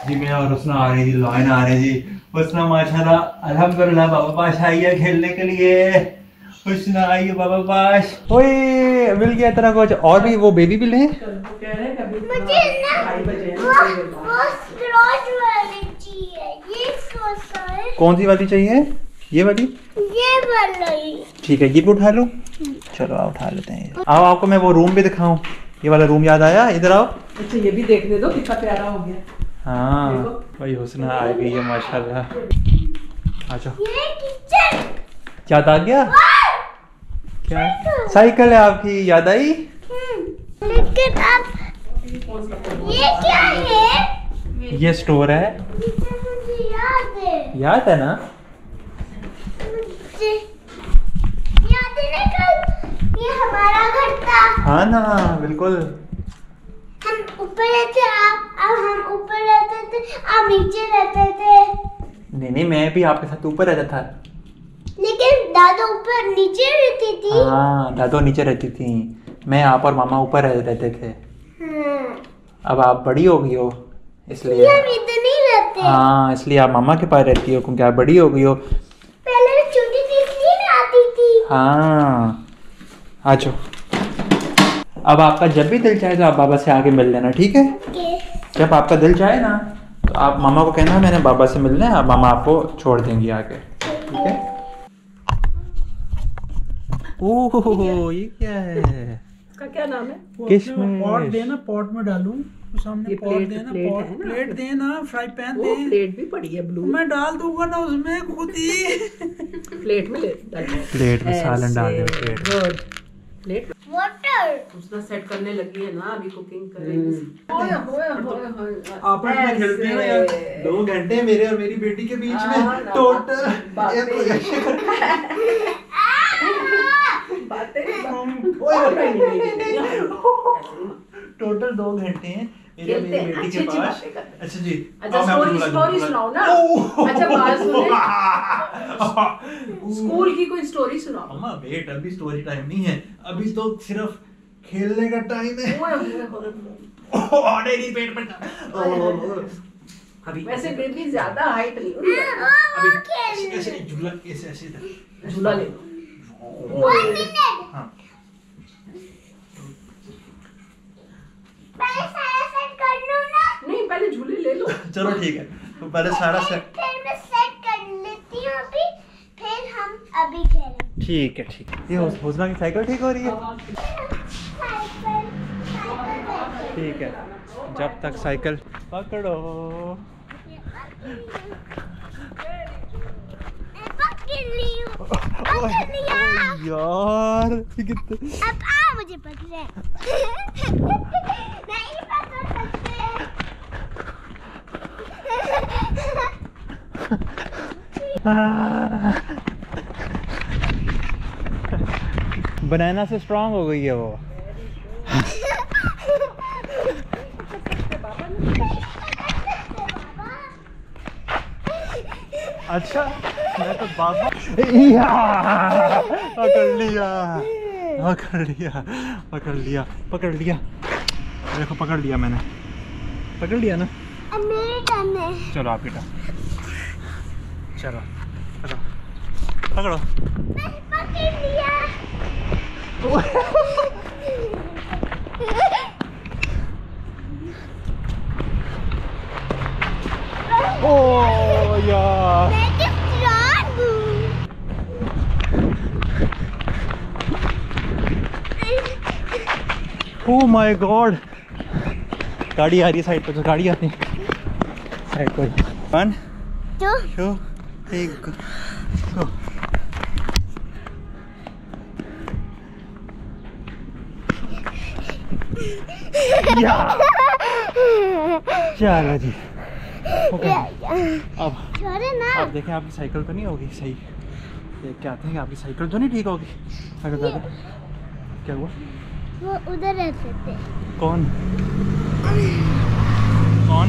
जी मैं और उसने आ रही थी, लाइन आ रही थी। उसने माशाल्लाह अल्हम्दुलिल्लाह बाबा पास आई है खेलने के लिए। उसने आई है बाबा पास। ओए मिल गया तेरा कुछ। और भी वो बेबी बिल है। मुझे ना वो स्ट्रॉज वाली चाहिए। ये कौन है? कौन सी वाली चाहिए? ये वाली? ये वाली। ठीक है, ये भी उठा लो। चलो आओ उठा लेते हैं। आओ आपको मैं वो रूम भी दिखाऊं। ये वाला रूम याद आया? इधर आओ। अच्छा ये भी देखने दो कितना प्यारा हो गया। हाँ भाई हुस्ना आ गई है माशाल्लाह। अच्छा ये किचन याद आ गया? क्या साइकिल है आपकी? याद आई? लेकिन अब ये क्या है? ये स्टोर है। मुझे याद है। याद है ना? मुझे याद है ना, कल ये हमारा घर था। हाँ ना बिल्कुल। हम ऊपर रहते, अब हम ऊपर रहते थे, आप नीचे रहते थे। नहीं मैं भी आपके साथ ऊपर रहता था। लेकिन दादा ऊपर नीचे रहती थी। हाँ दादो नीचे रहती थी, मैं आप और मामा ऊपर रहते थे। हाँ। अब आप बड़ी हो गई हो इसलिए। हम इधर नहीं रहते। हाँ इसलिए आप मामा के पास रहती हो क्योंकि आप बड़ी हो गई हो। पहले मैं छोटी थी इसलिए मैं आती थी। हाँ आ जाओ। अब आपका जब भी दिल चाहे तो आप बाबा से आके मिल लेना, ठीक है? ओके। जब आपका दिल चाहे ना तो आप मामा को कहना मैंने बाबा से मिलना है, मामा आपको छोड़ देंगी आके, ठीक है? ओह ये क्या है? इसका क्या नाम है? किशमिश। पॉट देना, पॉट में डालूं तो सामने ये पॉट देना, पॉट प्लेट देना, फ्राई पैन दे। प्लेट भी पड़ी है ब्लू। मैं डाल दूंगा ना उसमें खुद ही। प्लेट में ले प्लेट में सालन डाल दो। प्लेट प्लेट वाटर उसका सेट करने लगी है ना, अभी कुकिंग करेगी। आपस में खेलते हैं यार 2 घंटे मेरे और मेरी बेटी के बीच में टोटल टोटल 2 घंटे हैं मेरे और मेरी बेटी के पास। अच्छा जी अच्छा स्टोरी सुनाओ ना। अच्छा बात सुने, स्कूल की कोई स्टोरी सुनाओ। मम्मा वेट, अभी स्टोरी टाइम नहीं है, अभी तो सिर्फ खेलने का टाइम है। नहीं पेट में अभी वैसे बेबी ज्यादा हाइट नहीं हुई है। अभी ऐसे झूला ऐसे झूला ले लो। 1 मिनट। हाँ पहले सारा सेट कर लो ना। नहीं पहले झूले ले लो। चलो ठीक है, तो पहले सारा सेट। फिर मैं सेट कर लेती हूँ अभी, फिर हम अभी खेलेंगे। ठीक है ठीक है। ये हुस्ना की साइकिल ठीक हो रही है? ठीक है, जब तक साइकिल पकड़ो। यार अब आ मुझे पकड़े। नहीं पकड़ सकते। बनाना से स्ट्रांग हो गई है वो। अच्छा मैं तो बाबा पकड़ लिया पकड़ लिया पकड़ लिया पकड़ लिया। देखो पकड़ लिया मैंने, पकड़ लिया ना। अब मेरे टर्न है। चलो आपकी टर्न। चलो पकड़ो पकड़ो। पकड़ लिया। ओ यार मैं तो स्ट्रांग हूँ। ओह माय गॉड, गाड़ी आ रही है साइड पे, तो गाड़ी आती है साइड पर। 1 2 3 गो। चलो जी ओके। अब छोड़े ना। आप देखें आपकी साइकिल तो नहीं होगी सही, देख के आते हैं कि आपकी साइकिल तो नहीं ठीक होगी। अगर दादा क्या हुआ? वो उधर रहते थे। कौन कौन?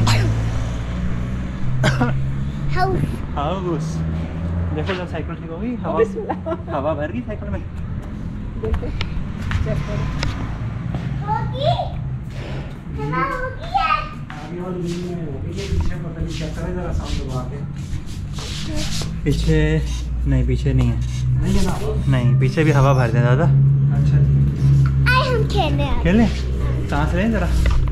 हाउस। देखो जब साइकिल ठीक होगी, हवा भर गई साइकिल में। होगी? होगी है। आगे वाली बिल्डिंग में वो भी पीछे पता नहीं क्या करे, जरा साउंड दबा के। पीछे नहीं, पीछे नहीं है। नहीं है ना? नहीं, पीछे भी हवा भर दें दादा। अच्छा जी। आए हम खेलने आए। खेलें? सांस लें जरा।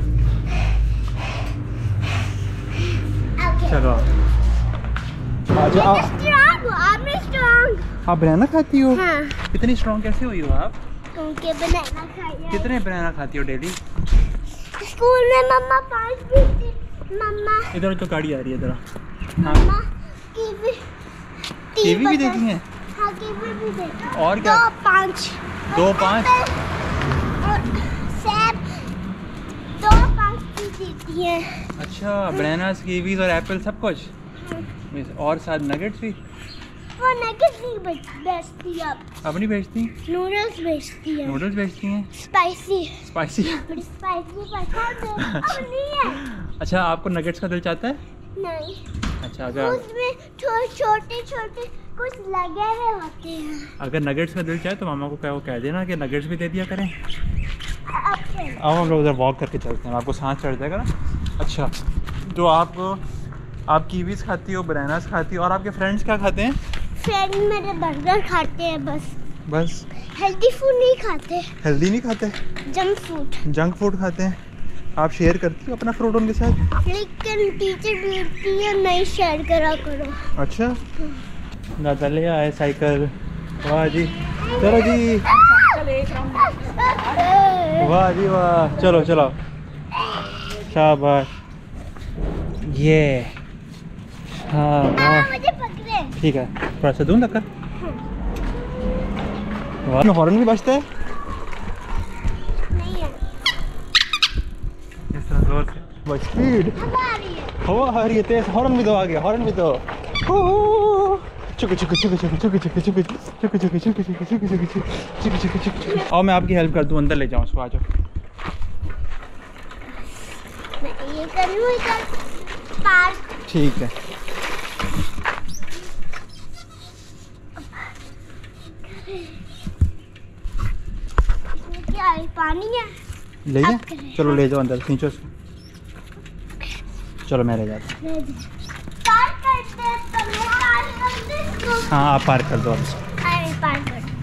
Okay. चलो अच्छा I'm strong, I'm strong. आप बनाना खाती हो? हाँ, इतनी स्ट्रॉन्ग कैसे हुई हो आप? क्योंकि बनाना खाया। कितने बनाना खाती हो डेली? स्कूल में मम्मा 5 भी थी। मम्मा इधर तो गाड़ी आ रही है जरा। मम्मा कीवी कीवी भी देती हैं? हाँ, कीवी भी देती हैं। और क्या? 2-5 2, 5? और सेब 2-5 भी देती हैं। अच्छा, बनानास, कीवीज और एप्पल सब कुछ? और साथ नगेट्स भी? वो नगेट्स नहीं बेचती अब, अब नहीं बेचती? नूडल्स बेचती है। नूडल्स बेचती हैं? Spicy spicy? बड़ी स्पाइसी पसंद है। अब नहीं है। अच्छा, आपको नगेट्स का दिल चाहता है? नहीं, अच्छा, अगर उसमें छोटे छोटे कुछ लगे हुए होते हैं। अगर नगेट्स का दिल चाहे तो मामा को कह देना कि नगेट्स भी दे दिया करें। अब खेल। आओ हम लोग उधर वॉक करके चलते हैं, आपको सांस चढ़ जाएगा ना। अच्छा, तो आप कीवीज खाती हो, बनानास खाती हो, और आपके फ्रेंड्स क्या खाते हैं? फ्रेंड मेरे बर्गर खाते हैं बस हेल्दी फूड नहीं खाते, हेल्दी नहीं खाते, जंक फूड खाते हैं। आप शेयर करती हो अपना फ्रूट उनके साथ? लेकिन टीचर बोलती है नहीं शेयर करा करो। अच्छा, दादा ले आए साइकिल। वाह जी, चलो जी, वाह जी वाह, चलो चलो, शाबाश। ये हाँ वाह, मुझे पकड़े। ठीक है, थोड़ा सा दूँ धक्का। वाह, हॉर्न भी बजता है नहीं है, इस तरह जोर से। बस स्पीड, हवा आ रही है। हवा आ रही है तेज, हॉर्न भी दो आगे, हॉर्न भी दो। चुक चुक चुक चुक चुक चुक चुक चुक चुक चुक चुक चुक चुक चुक। आओ मैं आपकी हेल्प कर दूँ, अंदर ले जाऊँ उसको, आ जाओ। मैं ये करूँ इधर पार्क। ठीक है, इसमें क्या है, पानी है? ले जाए, अब करें। चलो ले जाओ अंदर, खींचो उसको। चलो मैं ले जाता हूँ। पार्क करते हैं, तो मैं पार्क कर दूँ इसको। हाँ, आप पार्क कर दो अब इसको। अरे पार्क कर दूँ।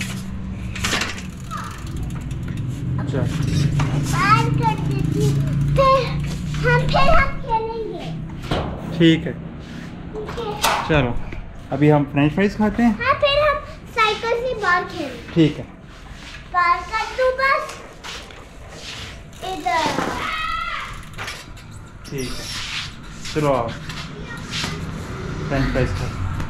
चलो पार्क कर देती हूँ। फिर हम खेलेंगे। ठीक है, ठीक है। चलो अभी हम फ्रेंच फ्राइज खाते हैं। हाँ, फिर हम साइकिल से बाहर खेलेंगे। ठीक है, पार्क कर दूँ बस इधर। ठीक है, चलो आओ फ्रेंच फ्राइज खाते हैं।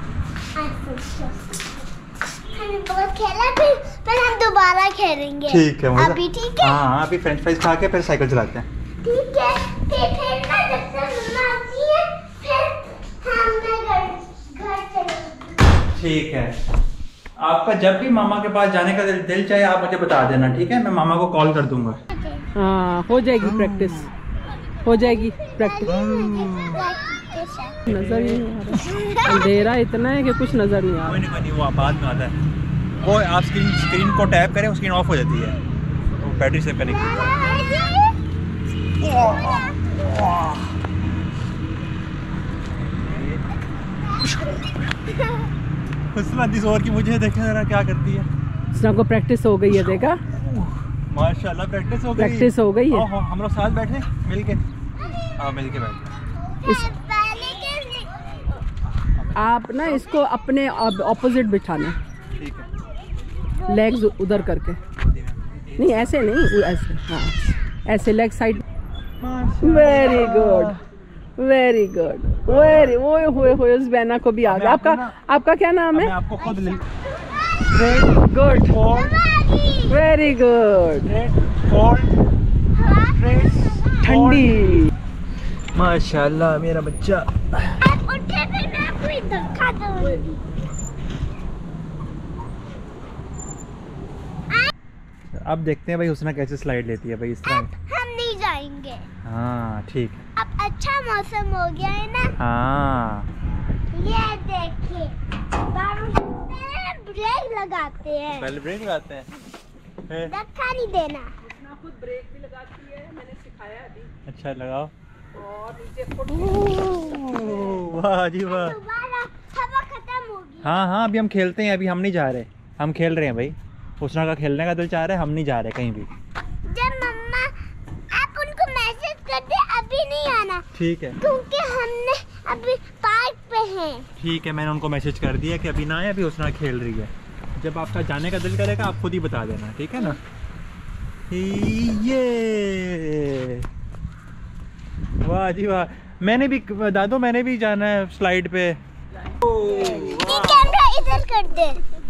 हमने बहुत खेला, फिर हम दोबारा खेलेंगे। ठीक है, मजा- अभी ठीक है। हाँ, अभी फ्रेंच फ्राइज खा के फिर साइकिल चलाते हैं। ठीक है, फिर ना जब तक मम्मा आती है, फिर हम घर चलेंगे। ठीक है, आपका जब भी मामा के पास जाने का दिल चाहे आप मुझे बता देना, ठीक है? मैं मामा को कॉल कर दूंगा। हाँ, हो जाएगी प्रैक्टिस, हो जाएगी प्रैक्टिस। नजर ही नहीं आ रहा, अंधेरा इतना है कि कुछ नजर नहीं आ कोई नहीं, वो बाद में आता है। वो आप स्क्रीन को टैप करें, स्क्रीन ऑफ हो जाती है, वो बैटरी से कनेक्ट। और की मुझे देखे जरा क्या करती है। रहा। को प्रैक्टिस हो गई है, देखा? माशाल्लाह प्रैक्टिस हो गई। प्रैक्टिस हो गई है। हम लोग साथ बैठे मिलके। हाँ, मिलके बैठे। आप ना इसको अपने ऑपोजिट बिठाना, ठीक है, लेग्स उधर करके, नहीं ऐसे नहीं, ऐसे, हाँ ऐसे leg side. Very good, very good, very, ओए होए होए, उस बैना को भी आ गया। आपका क्या नाम है? मैं आपको खुद ले गुड, वेरी गुड। ठंडी, माशाल्लाह मेरा बच्चा। आप उठे, फिर मैं आपको एक धक्का दूंगी। अब देखते हैं भाई हुस्ना कैसे स्लाइड लेती है भाई इस तरह। हम नहीं जाएंगे। हाँ ठीक है। अब अच्छा मौसम हो गया है ना। हाँ, ये देखिए, ब्रेक लगाते हैं, पहले ब्रेक लगाते हैं, धक्का नहीं देना। खुद ब्रेक भी लगाती है, मैंने सिखाया अभी। अच्छा लगाओ। और नीचे फुट वाह जी वाह। दोबारा हवा खत्म होगी। हाँ हाँ, अभी हम खेलते हैं, अभी हम नहीं जा रहे, हम खेल रहे हैं भाई। उसना का खेलने का दिल चाह रहा है, हम नहीं जा रहे कहीं भी। जब मम्मा आप उनको मैसेज कर दे अभी नहीं आना, ठीक है, क्योंकि हमने अभी पार्क पे हैं। ठीक है, मैंने उनको मैसेज कर दिया कि अभी ना आए, अभी उसना खेल रही है। जब आपका जाने का दिल करेगा आप खुद ही बता देना, ठीक है ना। ये वाह जी वाह। मैंने भी दादो, मैंने भी जाना है स्लाइड पे। ये कैमरा इधर कर दे।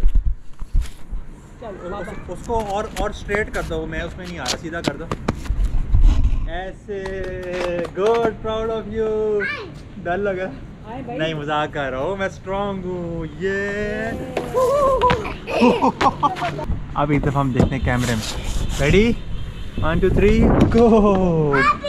उसको और स्ट्रेट कर दो, मैं उसमें नहीं आ रहा, सीधा कर दो ऐसे। Good, proud of you. डर लगा? नहीं, मजाक कर रहा हूँ, मैं स्ट्रॉन्ग हूँ। ये अब एक दफा हम देखते हैं कैमरे में। रेडी, 1 2 3 गो।